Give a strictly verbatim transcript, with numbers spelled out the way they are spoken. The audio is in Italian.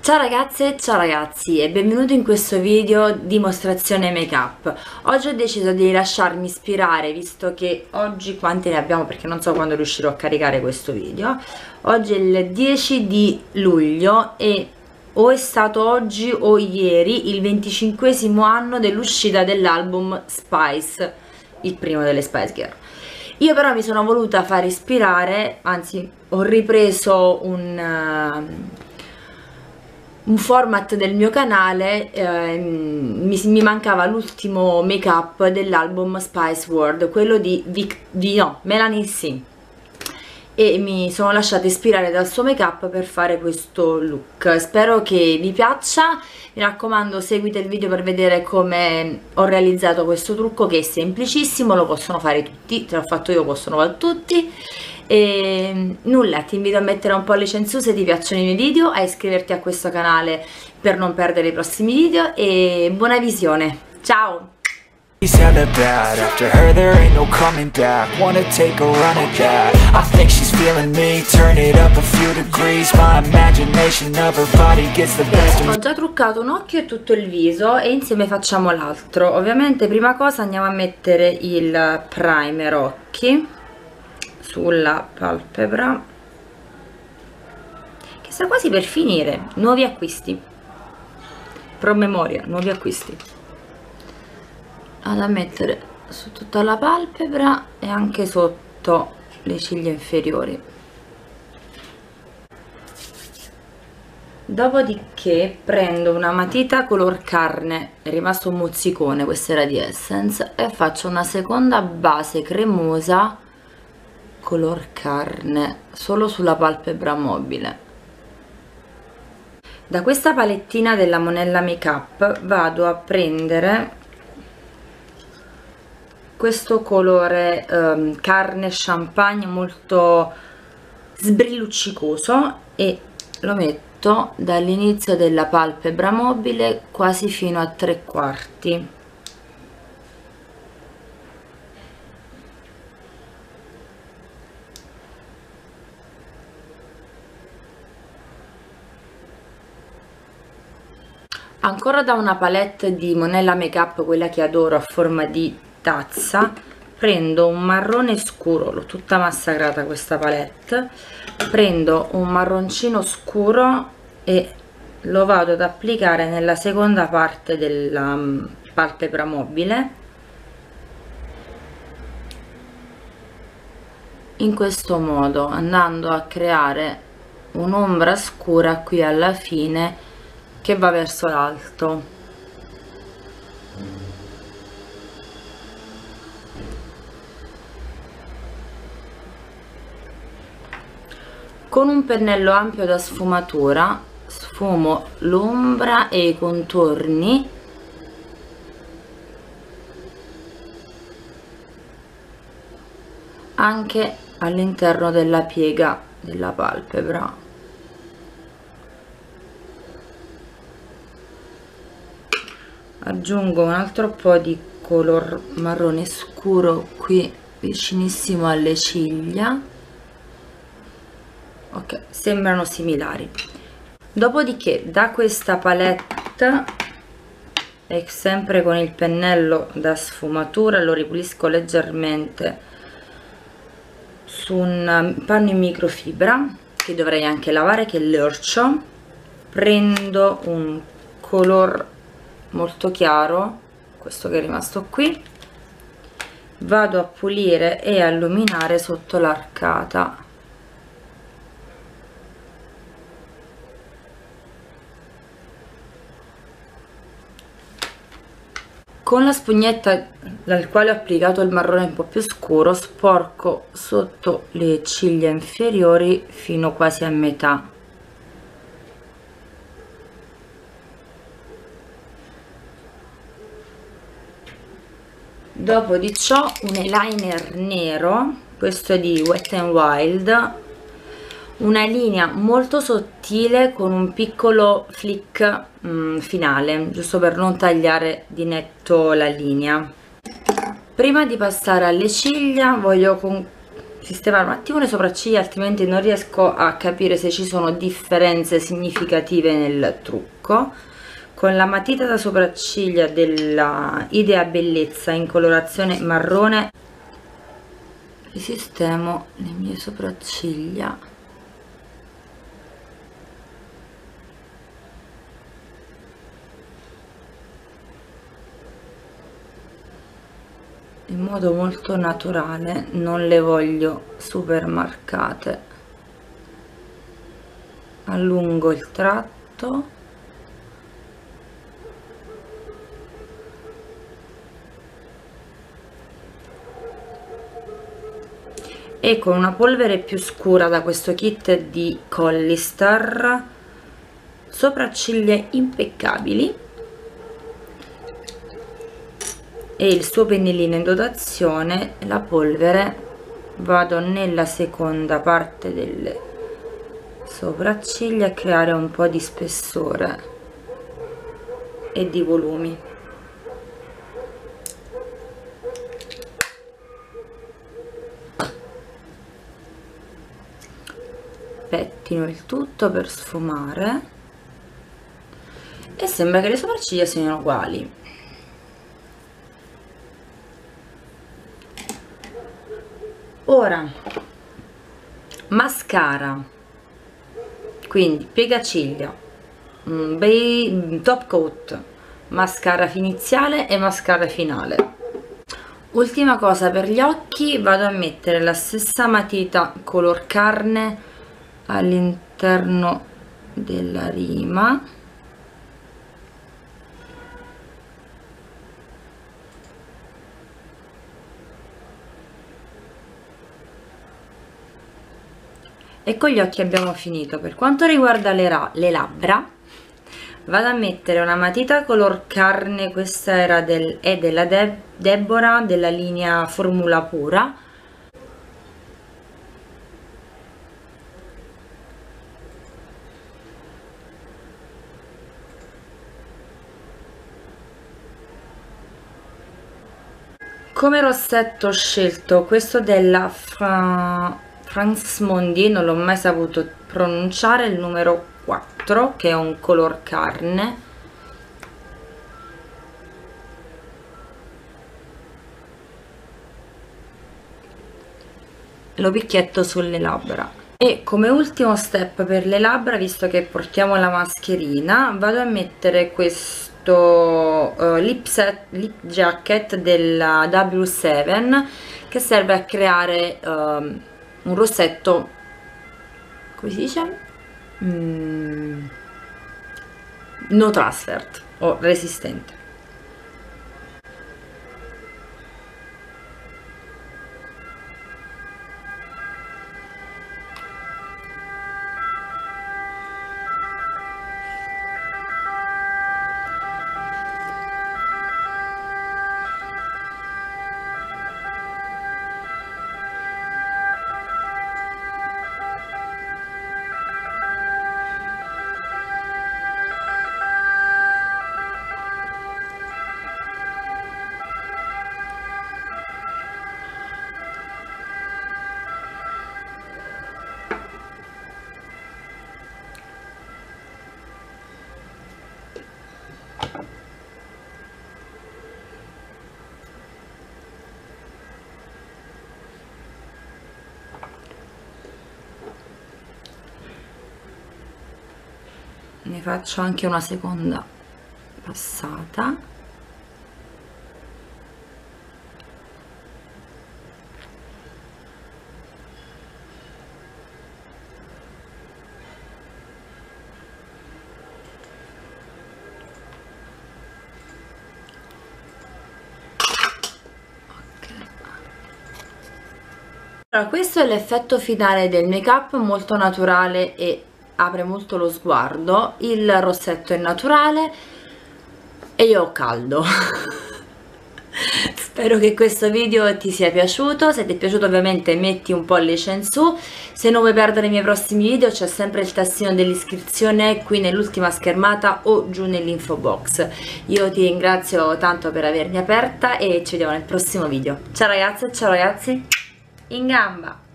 Ciao ragazze, ciao ragazzi e benvenuti in questo video dimostrazione make up. Oggi ho deciso di lasciarmi ispirare, visto che oggi quanti ne abbiamo, perché non so quando riuscirò a caricare questo video. Oggi è il dieci di luglio e o è stato oggi o ieri il venticinquesimo anno dell'uscita dell'album Spice, il primo delle Spice Girl. Io però mi sono voluta far ispirare, anzi ho ripreso un... Uh, un format del mio canale, eh, mi, mi mancava l'ultimo make up dell'album Spice World, quello di, Vic, di no, Melanie C, e mi sono lasciata ispirare dal suo make up per fare questo look. Spero che vi piaccia, mi raccomando seguite il video per vedere come ho realizzato questo trucco, che è semplicissimo, lo possono fare tutti, se l'ho fatto io possono fare tutti. E nulla, ti invito a mettere un pollice in su se ti piacciono i miei video, a iscriverti a questo canale per non perdere i prossimi video e buona visione, ciao! Ho già truccato un occhio e tutto il viso e insieme facciamo l'altro. Ovviamente prima cosa andiamo a mettere il primer occhi sulla palpebra, che sta quasi per finire. Nuovi acquisti, promemoria, nuovi acquisti. Vado a mettere su tutta la palpebra e anche sotto le ciglia inferiori. Dopodiché prendo una matita color carne, è rimasto un mozzicone, questa era di Essence, e faccio una seconda base cremosa color carne solo sulla palpebra mobile. Da questa palettina della Monella Makeup vado a prendere questo colore um, carne champagne molto sbrilluccicoso e lo metto dall'inizio della palpebra mobile quasi fino a tre quarti. Ancora da una palette di Monella Makeup, quella che adoro, a forma di tazza, prendo un marrone scuro, l'ho tutta massacrata questa palette, prendo un marroncino scuro e lo vado ad applicare nella seconda parte della um, palpebra mobile, in questo modo, andando a creare un'ombra scura qui alla fine che va verso l'alto. Con un pennello ampio da sfumatura sfumo l'ombra e i contorni anche all'interno della piega della palpebra. Aggiungo un altro po' di color marrone scuro qui vicinissimo alle ciglia. Ok, sembrano similari. Dopodiché da questa palette, e sempre con il pennello da sfumatura, lo ripulisco leggermente su un panno in microfibra che dovrei anche lavare, che è l'Orcio. Prendo un color molto chiaro, questo che è rimasto qui, vado a pulire e a illuminare sotto l'arcata. Con la spugnetta dal quale ho applicato il marrone un po' più scuro sporco sotto le ciglia inferiori fino quasi a metà. Dopo di ciò un eyeliner nero, questo è di Wet n Wild, una linea molto sottile con un piccolo flick mm, finale, giusto per non tagliare di netto la linea. Prima di passare alle ciglia voglio sistemare un attimo le sopracciglia, altrimenti non riesco a capire se ci sono differenze significative nel trucco. Con la matita da sopracciglia della Idea Bellezza in colorazione marrone risistemo le mie sopracciglia in modo molto naturale, non le voglio super marcate. Allungo il tratto e con una polvere più scura da questo kit di Collistar, sopracciglia impeccabili, e il suo pennellino in dotazione, la polvere, vado nella seconda parte delle sopracciglia a creare un po' di spessore e di volumi. Pettino il tutto per sfumare e sembra che le sopracciglia siano uguali. Ora mascara, quindi piegaciglia, top coat, mascara iniziale e mascara finale. Ultima cosa, per gli occhi vado a mettere la stessa matita color carne all'interno della rima, e con gli occhi abbiamo finito. Per quanto riguarda le, le labbra, vado a mettere una matita color carne, questa era del, è della De Deborah, della linea Formula Pura, come rossetto ho scelto questo della Fra Franz Mondi, non l'ho mai saputo pronunciare, il numero quattro, che è un color carne. Lo picchietto sulle labbra. E come ultimo step per le labbra, visto che portiamo la mascherina, vado a mettere questo uh, lip, set, lip jacket della W sette, che serve a creare uh, un rossetto, come si dice? Mm, no transfer o resistente. Ne faccio anche una seconda passata. Allora, questo è l'effetto finale del make up, molto naturale e apre molto lo sguardo. Il rossetto è naturale e io ho caldo. Spero che questo video ti sia piaciuto. Se ti è piaciuto ovviamente metti un pollice in su. Se non vuoi perdere i miei prossimi video c'è sempre il tastino dell'iscrizione qui nell'ultima schermata o giù nell'info box. Io ti ringrazio tanto per avermi aperta e ci vediamo nel prossimo video. Ciao ragazze, ciao ragazzi, in gamba!